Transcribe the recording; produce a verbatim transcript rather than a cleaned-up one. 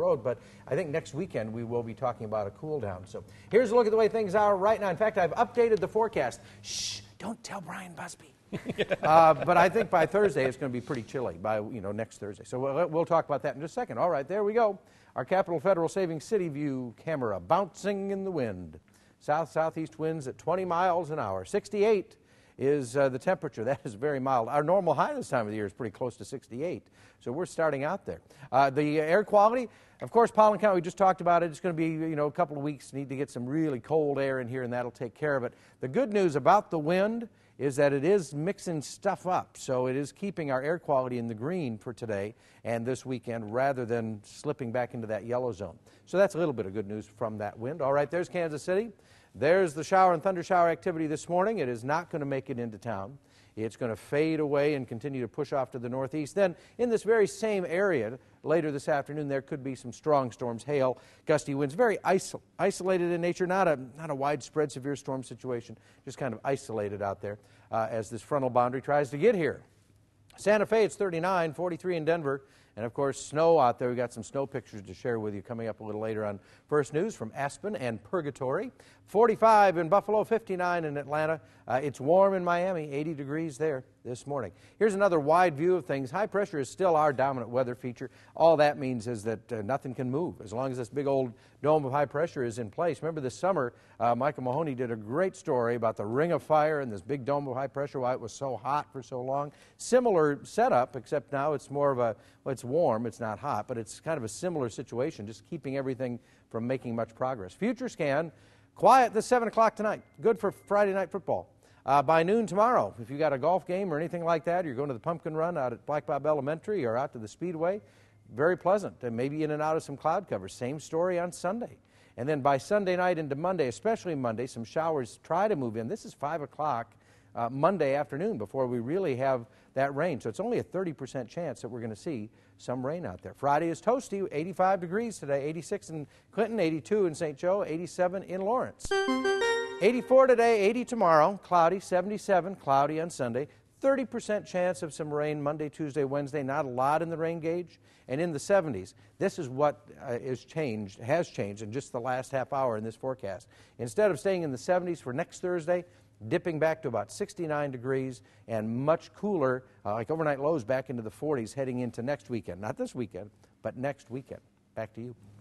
road, but I think next weekend we will be talking about a cool down. So here's a look at the way things are right now. In fact, I've updated the forecast. Shh, don't tell Brian Busby. uh, but I think by Thursday it's going to be pretty chilly, by you know next Thursday. So we'll, we'll talk about that in just a second. All right, there we go. Our Capital Federal Savings City View camera bouncing in the wind. South-southeast winds at twenty miles an hour. sixty-eight is uh, the temperature. That is very mild. Our normal high this time of the year is pretty close to sixty-eight. So we're starting out there. Uh, the air quality, of course, Pollen count, we just talked about it. It's going to be, you know, a couple of weeks. Need to get some really cold air in here, and that'll take care of it. The good news about the wind is that it is mixing stuff up. So it is keeping our air quality in the green for today and this weekend rather than slipping back into that yellow zone. So that's a little bit of good news from that wind. All right, there's Kansas City. There's the shower and thunder shower activity this morning. It is not going to make it into town. It's going to fade away and continue to push off to the northeast. Then in this very same area, later this afternoon, there could be some strong storms, hail, gusty winds, very isol isolated in nature, not a, not a widespread severe storm situation, just kind of isolated out there uh, as this frontal boundary tries to get here. Santa Fe, it's thirty-nine, forty-three in Denver. And, of course, snow out there. We've got some snow pictures to share with you coming up a little later on First News from Aspen and Purgatory. forty-five in Buffalo, fifty-nine in Atlanta. Uh, it's warm in Miami, eighty degrees there this morning. Here's another wide view of things. High pressure is still our dominant weather feature. All that means is that uh, nothing can move as long as this big old dome of high pressure is in place. Remember this summer, uh, Michael Mahoney did a great story about the ring of fire and this big dome of high pressure, why it was so hot for so long. Similar setup, except now it's more of a, well, it's warm, it's not hot, but it's kind of a similar situation, just keeping everything from making much progress. Future scan, quiet this seven o'clock tonight. Good for Friday night football. Uh, by noon tomorrow, if you got a golf game or anything like that, you're going to the Pumpkin Run out at Black Bob Elementary or out to the Speedway, very pleasant, and maybe in and out of some cloud cover. Same story on Sunday. And then by Sunday night into Monday, especially Monday, some showers try to move in. This is five o'clock uh, Monday afternoon before we really have that rain. So it's only a thirty percent chance that we're going to see some rain out there. Friday is toasty, eighty-five degrees today, eighty-six in Clinton, eighty-two in Saint Joe, eighty-seven in Lawrence. eighty-four today, eighty tomorrow, cloudy, seventy-seven, cloudy on Sunday. thirty percent chance of some rain Monday, Tuesday, Wednesday, not a lot in the rain gauge, and in the seventies. This is what uh, is changed, has changed in just the last half hour in this forecast. Instead of staying in the seventies for next Thursday, dipping back to about sixty-nine degrees and much cooler, uh, like overnight lows back into the forties heading into next weekend. Not this weekend, but next weekend. Back to you.